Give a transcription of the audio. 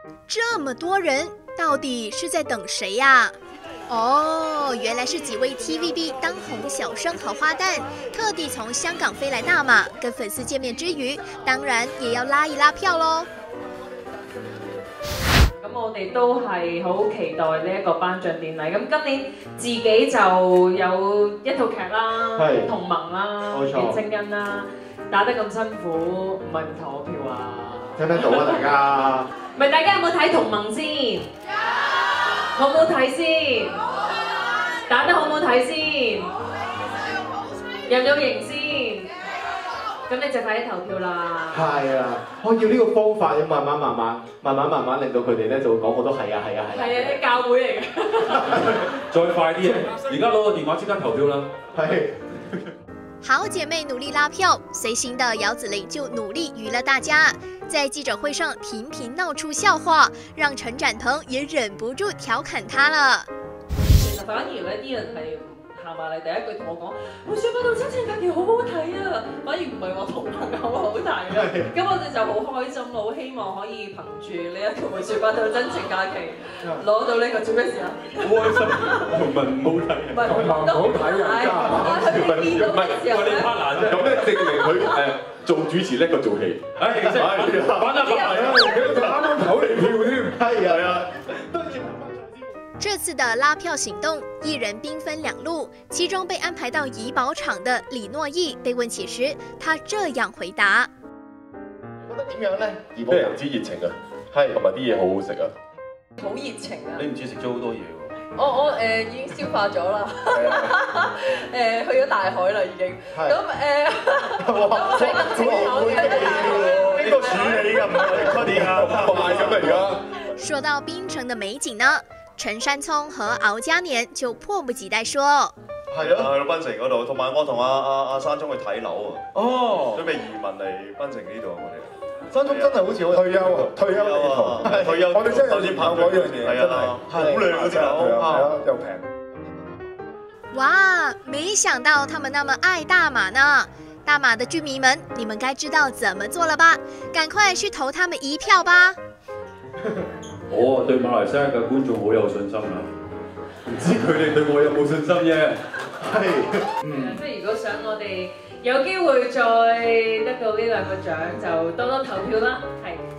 这么多人，到底是在等谁呀？哦，原来是几位 TVB 当红小生和花旦，特地从香港飛來大馬，跟粉絲見面之餘，當然也要拉一拉票咯。 咁我哋都係好期待呢一個頒獎典禮。咁今年自己就有一套劇啦，同盟啦，嘅聲音啦，打得咁辛苦，唔係唔投我票啊？ 聽得到啊，大家。 唔係，大家有冇睇同盟先？好唔好睇先？打得好唔好睇先？入咗型先？咁你就快啲投票啦！ 係啊，我要呢個方法，要慢慢令到佢哋咧就會講我都係啊， 啲教會嚟嘅。 再快啲啊！而家攞個電話即刻投票啦！ 係。 好姐妹努力拉票，随行的姚子羚就努力娱乐大家，在记者会上频频闹出笑话，让陈展鹏也忍不住调侃他了。 其實反而咧，啲人係行埋嚟第一句同我講：《上班到真情假期》好好睇啊！反而唔係話同朋友好睇啊。咁我哋就好開心咯，好希望可以憑住呢一個《上班到真情假期》攞到呢個做咩事啊？ 好開心，同文唔好睇， 同文唔好睇啊！ 唔係我哋 partner 啫，咁咧證明佢做主持叻過做戲。玩得快啊！佢啱啱投你票添，係啊。 这次的拉票行動，藝人兵分兩路，其中被安排到怡保場的李諾懿被問起時，他這樣回答： 覺得點樣咧？ 怡保非常之熱情啊，係，同埋啲嘢好好食啊。 好熱情啊！ 你唔似食咗好多嘢喎。 我已經消化咗啦，去咗大海啦已經。咁呢個處理㗎，唔係快啲啊！快咁啊而家。 說到檳城的美景呢，陳山聰和敖嘉年就迫不及待說： 係啊，去到檳城嗰度，同埋我同阿山聰去睇樓啊。哦，準備移民嚟檳城呢度我哋。 山聰真係好似退休啊！退休我哋真係有啲跑嗰樣嘢，真係好靚嗰隻樓，又平。 哇，沒想到他們那麼愛大馬呢！大馬的居民們，你們該知道怎麼做了吧？趕快去投他們一票吧！ 我對馬來西亞嘅觀眾好有信心啊，唔知佢哋對我有冇信心啫。係， 即係如果想我哋有機會再得到呢兩個獎，就多多投票啦。係。